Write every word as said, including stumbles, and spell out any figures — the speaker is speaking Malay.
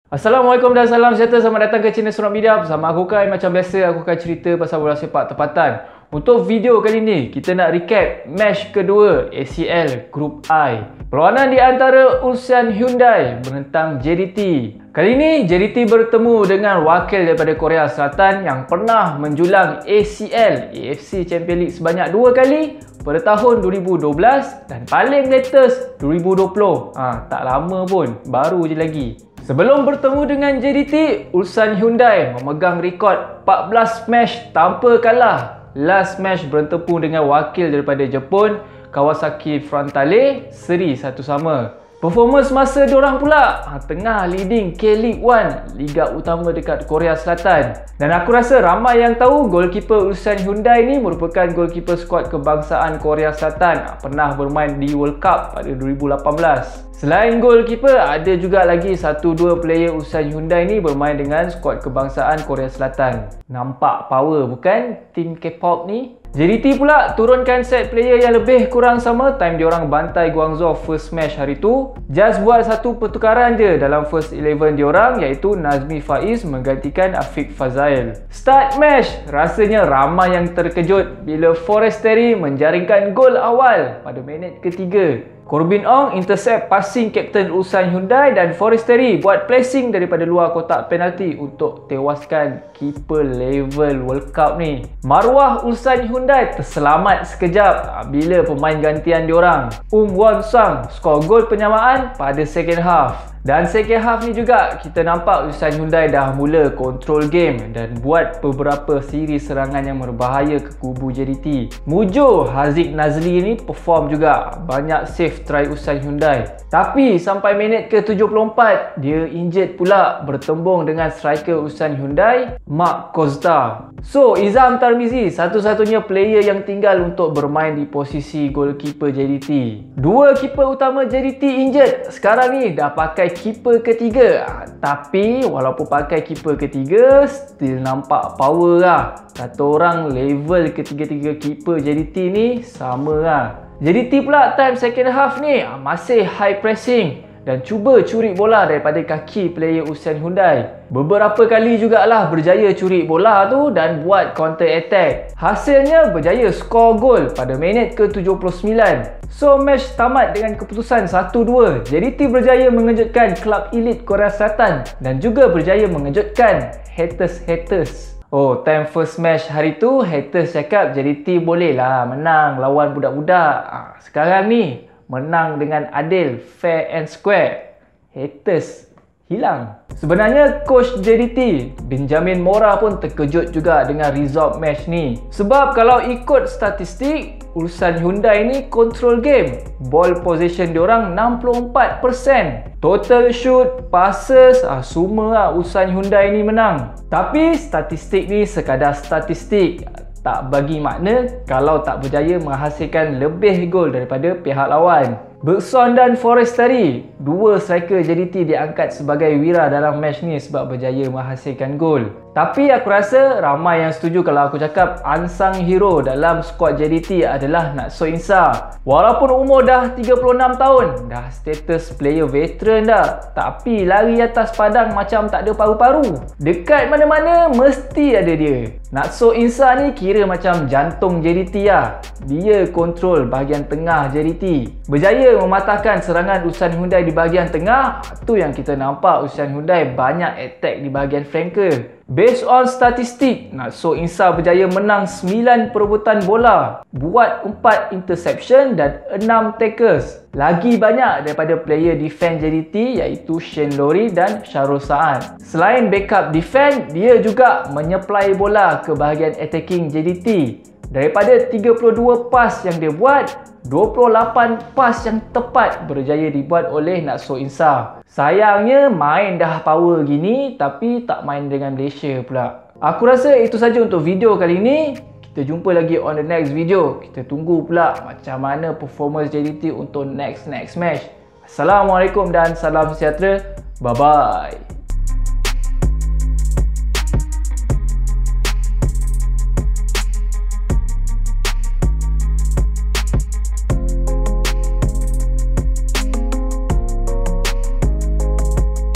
Assalamualaikum dan salam sejahtera. Selamat datang ke channel Sunat Media. Bersama aku Kai. Macam biasa aku akan cerita pasal bola sepak tempatan. Untuk video kali ni kita nak recap match kedua A C L Group I. Perlawanan di antara Ulsan Hyundai menentang J D T. Kali ini J D T bertemu dengan wakil daripada Korea Selatan yang pernah menjulang A C L A F C Champions League sebanyak dua kali pada tahun dua ribu dua belas dan paling latest dua ribu dua puluh. Ha, tak lama pun, baru je lagi. Sebelum bertemu dengan J D T, Ulsan Hyundai memegang rekod empat belas match tanpa kalah. Last match bertemu dengan wakil daripada Jepun, Kawasaki Frontale, seri satu sama. Performance masa diorang pula ha, tengah leading K-League One, liga utama dekat Korea Selatan. Dan aku rasa ramai yang tahu goalkeeper Ulsan Hyundai ni merupakan goalkeeper skuad kebangsaan Korea Selatan, ha, pernah bermain di World Cup pada dua ribu lapan belas. Selain goalkeeper, ada juga lagi satu dua player Ulsan Hyundai ni bermain dengan skuad kebangsaan Korea Selatan. Nampak power bukan tim K-pop ni? J D T pula turunkan set player yang lebih kurang sama time diorang bantai Guangzhou first match hari tu. Just buat satu pertukaran je dalam first eleven diorang, iaitu Nazmi Faiz menggantikan Afiq Fazail. Start match, rasanya ramai yang terkejut bila Forestieri menjaringkan gol awal pada minit ketiga. Corbin Ong intercept passing Kapten Ulsan Hyundai dan Forestieri buat pressing daripada luar kotak penalti untuk tewaskan keeper level World Cup ni. Maruah Ulsan Hyundai terselamat sekejap bila pemain gantian diorang, Um Won Sang, skor gol penyamaan pada second half. Dan second half ni juga kita nampak Ulsan Hyundai dah mula control game dan buat beberapa siri serangan yang berbahaya ke kubu J D T. Mujur Haziq Nazli ni perform juga, banyak save try Ulsan Hyundai. Tapi sampai minit ke tujuh puluh empat dia injured pula bertembung dengan striker Ulsan Hyundai, Mark Kozda. So Izam Tarmizi satu-satunya player yang tinggal untuk bermain di posisi goalkeeper J D T. Dua keeper utama J D T injured, sekarang ni dah pakai keeper ketiga. Tapi walaupun pakai keeper ketiga, still nampak power lah. Kata orang level ketiga-tiga keeper J D T ni sama lah. J D T pula time second half ni masih high pressing dan cuba curi bola daripada kaki player Ulsan Hyundai. Beberapa kali jugalah berjaya curi bola tu dan buat counter attack. Hasilnya berjaya skor gol pada minit ke tujuh puluh sembilan. So match tamat dengan keputusan satu dua. J D T berjaya mengejutkan klub elit Korea Selatan dan juga berjaya mengejutkan haters-haters. Oh, time first match hari tu haters cakap J D T boleh lah menang lawan budak-budak. Ah, sekarang ni menang dengan adil, fair and square. Haters hilang. Sebenarnya coach J D T, Benjamin Mora pun terkejut juga dengan result match ni. Sebab kalau ikut statistik, Ulsan Hyundai ni control game. Ball possession diorang enam puluh empat peratus. Total shoot, passes, ah, semua lah Ulsan Hyundai ni menang. Tapi statistik ni sekadar statistik. Tak bagi makna kalau tak berjaya menghasilkan lebih gol daripada pihak lawan. Bergson dan Forestieri, dua striker J D T diangkat sebagai wira dalam match ni sebab berjaya menghasilkan gol. Tapi aku rasa ramai yang setuju kalau aku cakap unsung hero dalam skuad J D T adalah Natso Insa. Walaupun umur dah tiga puluh enam tahun, dah status player veteran dah, tapi lari atas padang macam tak ada paru-paru. Dekat mana-mana mesti ada dia. Natso Insa ni kira macam jantung J D T lah. Dia kontrol bahagian tengah J D T. Berjaya mematahkan serangan Ulsan Hyundai di bahagian tengah. Tu yang kita nampak Ulsan Hyundai banyak attack di bahagian flanker. Based on statistik, Natso Insa berjaya menang sembilan perebutan bola, buat empat interception dan enam tackles. Lagi banyak daripada player defense J D T iaitu Shane Lowry dan Syarul Sa'ad. Selain backup defense, dia juga menyupply bola ke bahagian attacking J D T. Daripada tiga puluh dua pas yang dia buat, dua puluh lapan pas yang tepat berjaya dibuat oleh Natso Insa. Sayangnya main dah power gini tapi tak main dengan Malaysia pula. Aku rasa itu saja untuk video kali ini. Kita jumpa lagi on the next video. Kita tunggu pula macam mana performance J D T untuk next next match. Assalamualaikum dan salam sejahtera. Bye bye.